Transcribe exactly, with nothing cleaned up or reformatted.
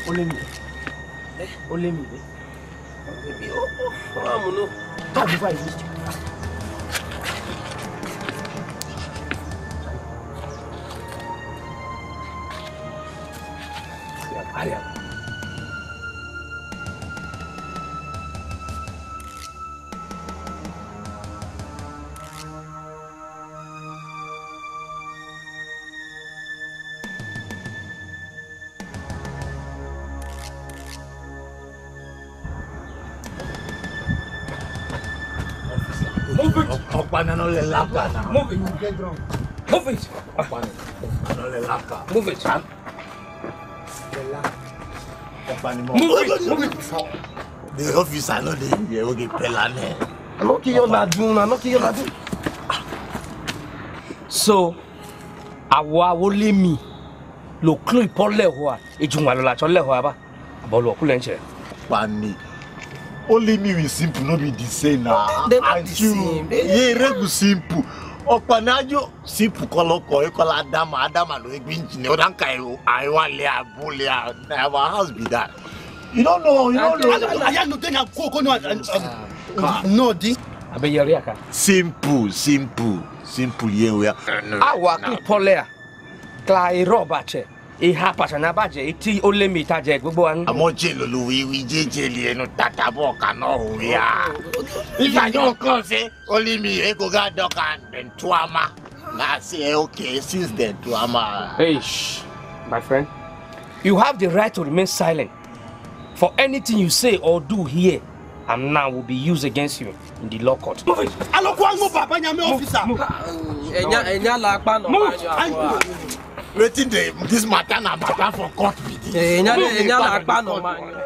Only me. Only me. Oh, I'm no. That's why I missed you. Hurry up. Move it! Move it! Get drunk. Move it! Move it! Move it! Move it! The officer no dey here we get pelane. No ki yo na dun na, no ki yo na dun. So, awa wo le mi lo klo ipole ho a ejunwa lo la cho le ho aba. Abo lo ku le nche. Pani. Only me we simple no be the same na. They not the same. Yeah, regu simple. Opanajo simple kolo ko e kola Adam Adam lo egbinji ne odan kai I wan le abule our house be that. You don't know, you don't know. I no think I go go no no di. Abe yeri aka. Simple, simple, simple here we are. Awa ku pole a. Kla e roba che. E ha pa na ba je iti ole mi ta je gbogbo an. Amo je lo lo wi wi jeje le no tata bo ka no we a. If I don't come say only me e go ga dog and then tuama. Na say okay since then tuama. Hey, shh, my friend. You have the right to remain silent. For anything you say or do here and now will be used against you in the law court. Move it. Alo kwa ngo papa nyame officer. Enya enya la pa no ma yo. Waiting this matter na matter for court meeting. Enya enya la pa no ma.